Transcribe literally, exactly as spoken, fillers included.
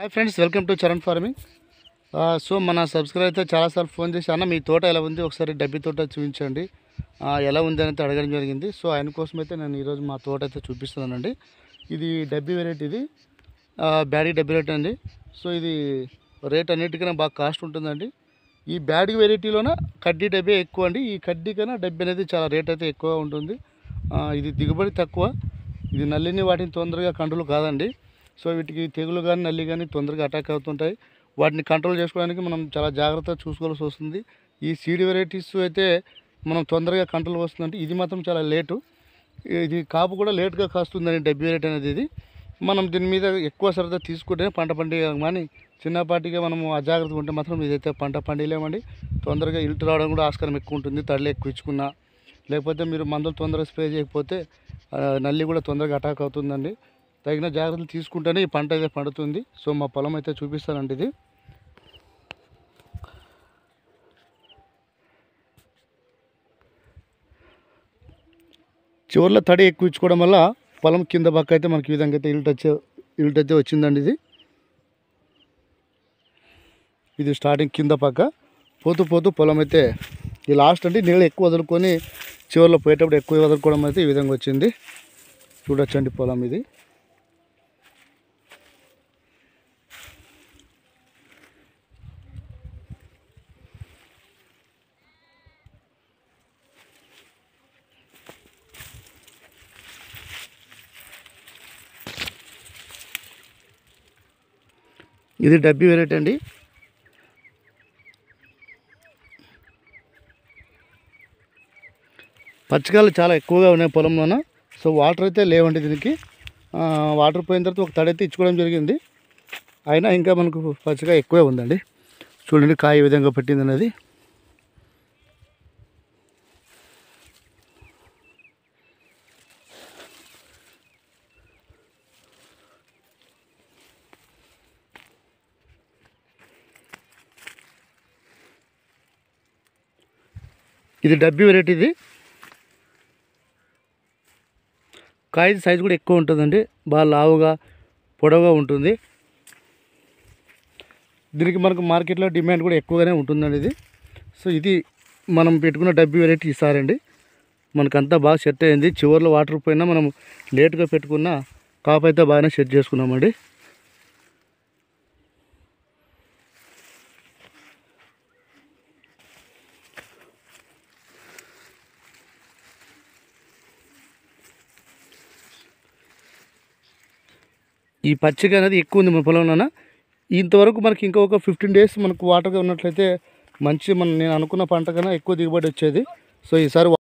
Hi friends, welcome to Charan farming. So మన subscriber అయితే చాలాసార్లు ఫోన్ చేసి అన్న మీ తోట ఎలా ఉంది, ఒకసారి డబ్బి తోట చూపించండి, ఎలా ఉంది అని అయితే అడగడం జరిగింది. సో ఆయన కోసం అయితే నేను ఈరోజు మా తోట అయితే చూపిస్తున్నానండి. ఇది డబ్బి వెరైటీ, ఇది బ్యాడీ డబ్బి రేట్ అండి. సో ఇది రేట్ అన్నిటికన్నా బాగా కాస్ట్ ఉంటుందండి. ఈ బ్యాడీ వెరైటీలోన కడ్డీ డబ్బే ఎక్కువ అండి. ఈ కడ్డీ కన్నా డబ్బి అనేది చాలా రేట్ అయితే ఎక్కువ ఉంటుంది. ఇది దిగుబడి తక్కువ. ఇది నల్లిని వాటిని తొందరగా కంట్రోల్ కాదండి. సో వీటికి తెగులు కానీ నల్లి కానీ తొందరగా అటాక్ అవుతుంటాయి. వాటిని కంట్రోల్ చేసుకోవడానికి మనం చాలా జాగ్రత్తగా చూసుకోవాల్సి వస్తుంది. ఈ సీడ్ వెరైటీస్ అయితే మనం తొందరగా కంట్రోల్ వస్తుందంటే, ఇది మాత్రం చాలా లేటు. ఇది కాపు కూడా లేట్గా కాస్తుందండి డబ్బి వెరైటీ అనేది. ఇది మనం దీని మీద ఎక్కువ శ్రద్ధ తీసుకుంటే పంట పండిగా, కానీ చిన్నపాటిగా మనము అజాగ్రత్తగా ఉంటే మాత్రం ఇదైతే పంట పండిలేమండి. తొందరగా ఇల్టు రావడం కూడా ఆస్కారం ఎక్కువ ఉంటుంది. తడిలు ఎక్కువ ఇచ్చుకున్నా, లేకపోతే మీరు మందులు తొందరగా స్ప్రే చేయకపోతే నల్లి కూడా తొందరగా అటాక్ అవుతుందండి. తగిన జాగ్రత్తలు తీసుకుంటేనే ఈ పంట అయితే పండుతుంది. సో మా పొలం అయితే చూపిస్తానండి. ఇది చివర్లో తడి ఎక్కువ ఇచ్చుకోవడం వల్ల పొలం కింద పక్క అయితే మనకి ఈ విధంగా అయితే ఇల్ట్ వచ్చే ఇల్ట్ అయితే వచ్చిందండి. ఇది ఇది స్టార్టింగ్ కింద పక్క, పోతూ పోతూ పొలం అయితే ఈ లాస్ట్ అంటే నీళ్ళు ఎక్కువ వదులుకొని చివర్లో పోయేటప్పుడు ఎక్కువ వదులుకోవడం అయితే ఈ విధంగా వచ్చింది. చూడొచ్చండి పొలం ఇది. ఇది డబ్బి వెరైటీ అండి. పచ్చికాయలు చాలా ఎక్కువగా ఉన్నాయి పొలంలోన. సో వాటర్ అయితే లేవండి దీనికి. వాటర్ పోయిన తర్వాత ఒక తడైతే ఇచ్చుకోవడం జరిగింది. అయినా ఇంకా మనకు పచ్చికాయ ఎక్కువే ఉందండి. చూడండి కాయ ఏ విధంగా పట్టింది అనేది. ఇది డబ్బి వెరైటీ. ఇది కాయ సైజు కూడా ఎక్కువ ఉంటుందండి. బాగా లావుగా పొడవుగా ఉంటుంది. దీనికి మనకు మార్కెట్లో డిమాండ్ కూడా ఎక్కువగానే ఉంటుందండి ఇది. సో ఇది మనం పెట్టుకున్న డబ్బి వెరైటీ ఈసారండి. మనకంతా బాగా సెట్ అయింది. చివర్లో వాటర్ పోయినా మనం లేట్గా పెట్టుకున్న కాపు అయితే బాగానే సెట్ చేసుకున్నామండి. ఈ పచ్చిక అనేది ఎక్కువ ఉంది మన పొలంలోన. ఇంతవరకు మనకి ఇంకా ఒక ఫిఫ్టీన్ డేస్ మనకు వాటర్గా ఉన్నట్లయితే మంచి మన నేను అనుకున్న పంట కన్నా ఎక్కువ దిగుబడి వచ్చేది. సో ఈసారి